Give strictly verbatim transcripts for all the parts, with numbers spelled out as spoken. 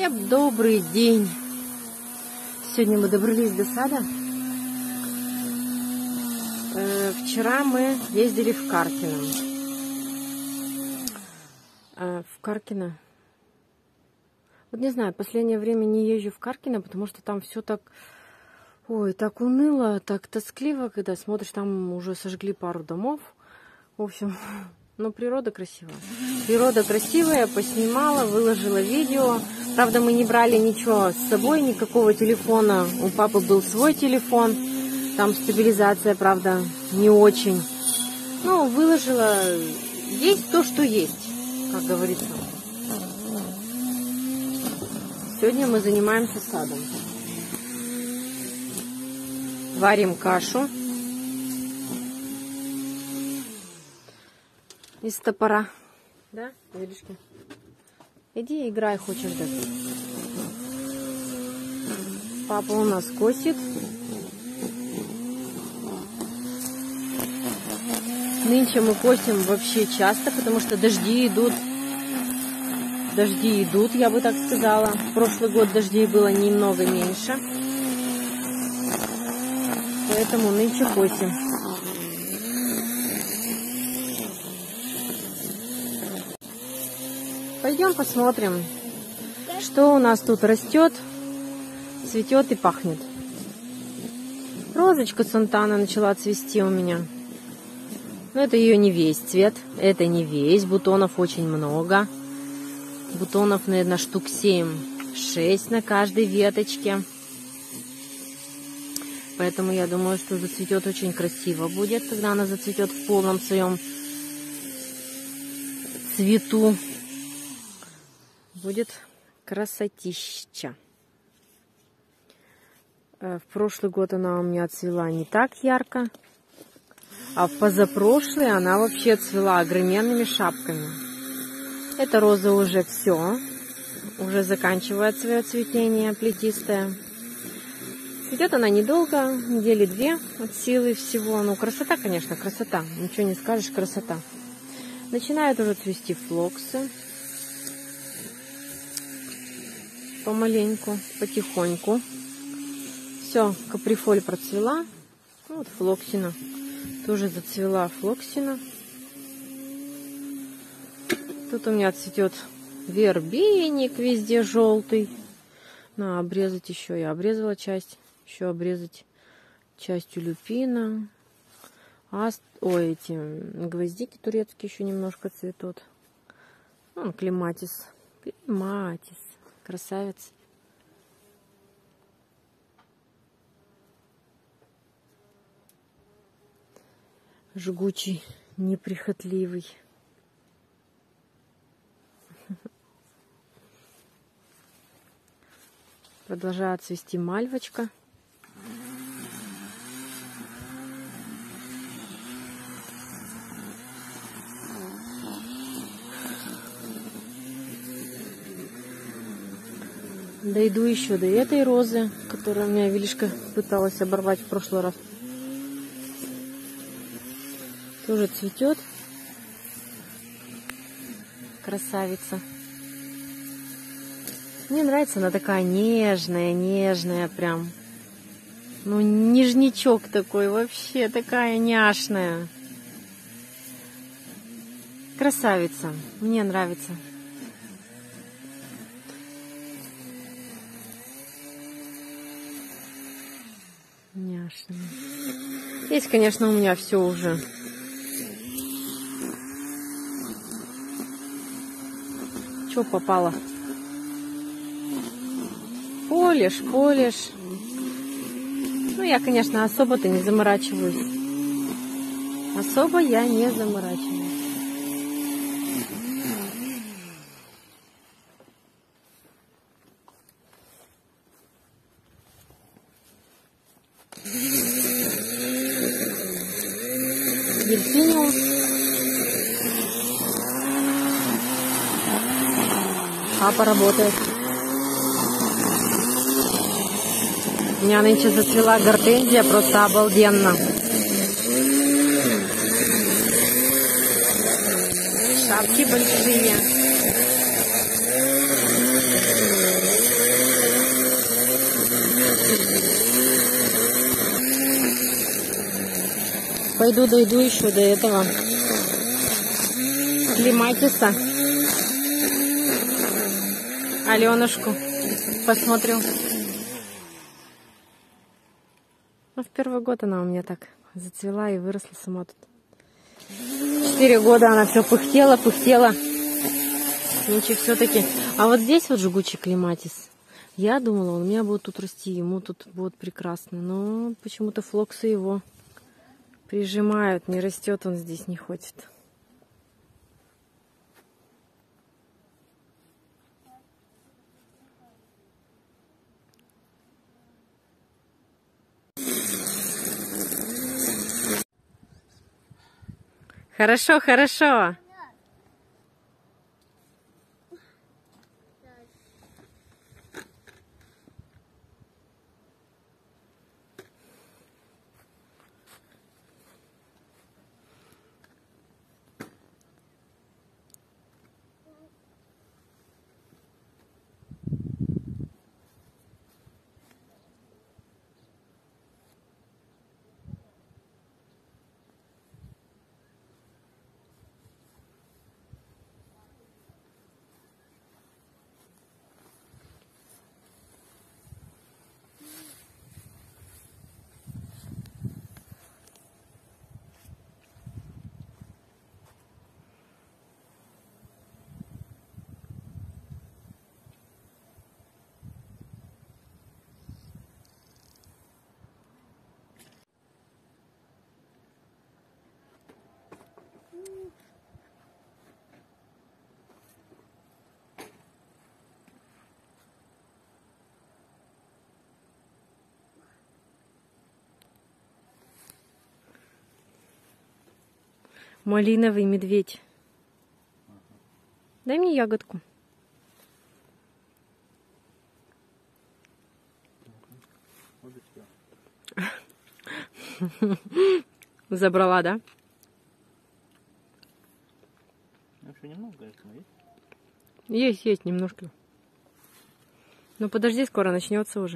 Всем добрый день! Сегодня мы добрались до сада. Э, вчера мы ездили в Каркино. Э, в Каркино. Вот не знаю, в последнее время не езжу в Каркино, потому что там все так, ой, так уныло, так тоскливо, когда смотришь, там уже сожгли пару домов. В общем, но природа красивая. Природа красивая, поснимала, выложила видео. Правда, мы не брали ничего с собой, никакого телефона. У папы был свой телефон. Там стабилизация, правда, не очень. Ну, выложила. Есть то, что есть, как говорится. Сегодня мы занимаемся садом. Варим кашу из топора. Да, Велишки? Иди играй, хочешь, да? Папа у нас косит. Нынче мы косим вообще часто, потому что дожди идут. Дожди идут, я бы так сказала. В прошлый год дождей было немного меньше. Поэтому нынче косим. Пойдем посмотрим, что у нас тут растет, цветет и пахнет. Розочка Сантана начала цвести у меня. Но это ее не весь цвет, это не весь, бутонов очень много. Бутонов, наверное, штук семь-шесть на каждой веточке. Поэтому я думаю, что зацветет очень красиво будет, когда она зацветет в полном своем цвету. Будет красотища. В прошлый год она у меня цвела не так ярко, а в позапрошлый она вообще цвела огроменными шапками. Эта роза уже все, уже заканчивает свое цветение плетистое. Цветет она недолго, недели две от силы всего. Ну, красота, конечно, красота. Ничего не скажешь, красота. Начинают уже цвести флоксы. Помаленьку, потихоньку. Все, каприфоль процвела. Вот флоксина. Тоже зацвела флоксина. Тут у меня цветет вербеник везде желтый. На обрезать еще. Я обрезала часть. Еще обрезать часть люпина. Аст... Ой, эти гвоздики турецкие еще немножко цветут. Вон клематис. Клематис. Красавец. Жгучий, неприхотливый. Продолжает цвести мальвочка. Дойду еще до этой розы, которую у меня Велишка пыталась оборвать в прошлый раз. Тоже цветет. Красавица. Мне нравится, она такая нежная, нежная прям. Ну, нежничок такой, вообще такая няшная. Красавица. Мне нравится. Няшная. Здесь, конечно, у меня все уже. Что попало? Полишь, полишь. Ну, я, конечно, особо-то не заморачиваюсь. Особо я не заморачиваюсь. Дельфиниум. Папа работает. У меня нынче зацвела гортензия, просто обалденно. Шапки большие. пойду дойду еще до этого клематиса. Аленушку посмотрю. Ну, в первый год она у меня так зацвела и выросла сама тут. Четыре года она все пыхтела, пыхтела. Ничего все-таки. А вот здесь вот жгучий клематис. Я думала, он у меня будет тут расти, ему тут будет прекрасно. Но почему-то флоксы его прижимают, не растет он здесь, не хочет. Хорошо, хорошо. Малиновый медведь. Дай мне ягодку. Забрала, да? Еще немного, конечно, есть? Есть, есть, немножко. Ну подожди, скоро начнется уже.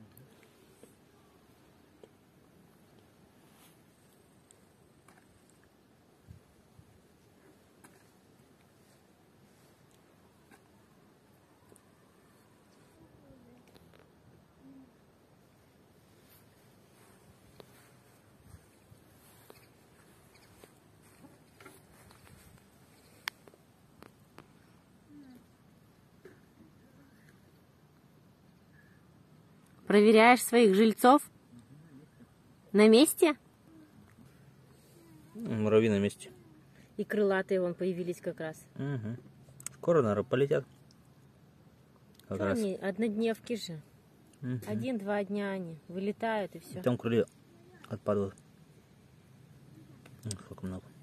Проверяешь своих жильцов? На месте? Муравьи на месте. И крылатые вон появились как раз. Угу. Скоро, наверное, полетят. Как раз. Они однодневки же. Угу. Один-два дня они вылетают и все. Там крылья отпадают. Сколько много.